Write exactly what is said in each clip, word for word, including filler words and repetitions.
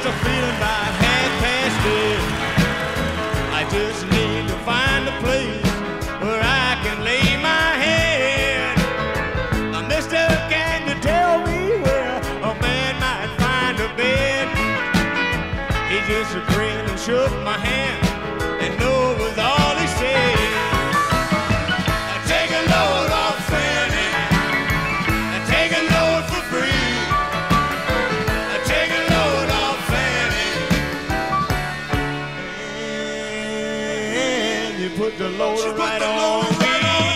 just a feeling about half past dead. I just need to find a place where I can lay my head. Uh, Mister, can you tell me where a man might find a bed? He just grinned and shook my hand, and no was all he said. Uh, Take a load off Fanny, uh, take a load for free. Uh, Take a load off Fanny, and you put the load right on me.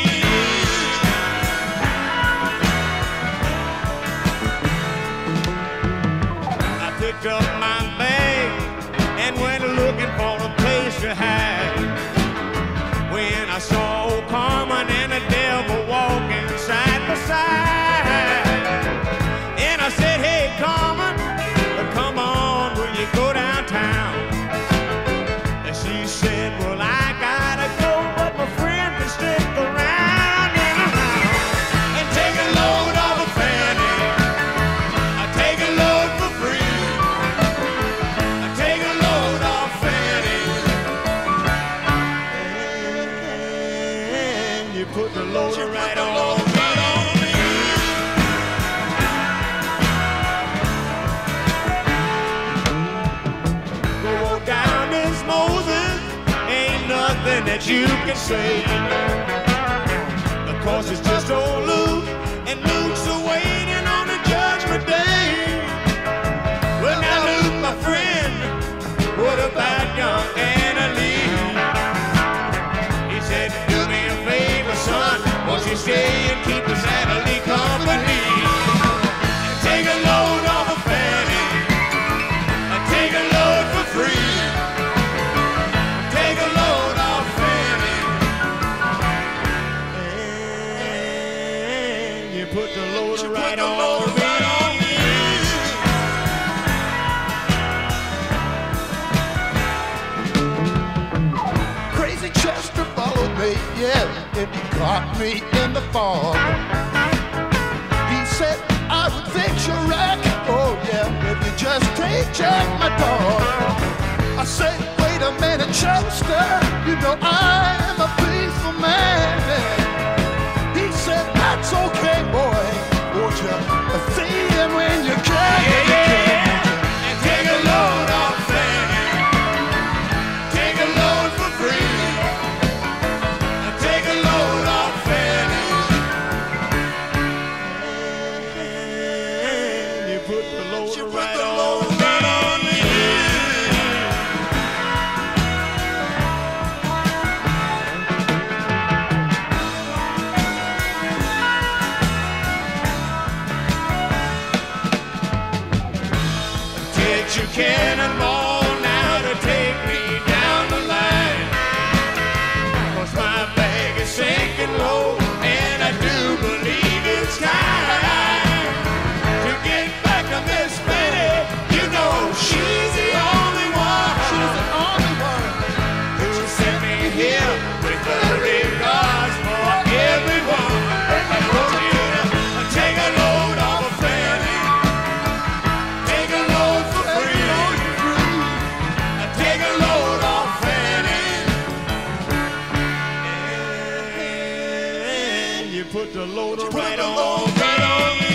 I picked up my bag and went looking for a place to hide. When I saw old Carmen and the devil walking side by side, and I said, "Hey, Carmen, come on, will you go downtown?" And she said, "Well, I gotta go, but my friend can stick around and take a load of a Fanny. I take a load for free. I take a load off Fanny." And you put the load right on me. Go down this Moses, ain't nothing that you can say. Of course, it's just old Luke, and Luke's waiting on the judgment day. Well, now Luke, my friend, what about young Anna Lee? He said, "Do me a favor, son, won't you stay and keep us Natalie company? Take a load off a Fanny, take a load for free. Take a load off Fanny, and you put the load right on me." Crazy Chester followed me, yeah, and he caught me in the fog. He said, "I would fix your wreck, oh yeah, if you just take Jack, my dog." I said, "Wait a minute, Chester, you know I am a peaceful man." He said, "That's okay, boy, won't you see him when you can?" Yeah, yeah. And take a load off Fanny, take a load for free. Take a load off Fanny, and you put the load right on me. Get your cannonball now to take me down the line, 'cause my bag is sinking low, and I do believe it's time to get back to Miss Fanny. You know she's the only one, She's the only one. who sent me here with the regards for everyone. I want you to take a load off a Fanny, take a load for free. Take a load off Fanny, and you put the load right on me.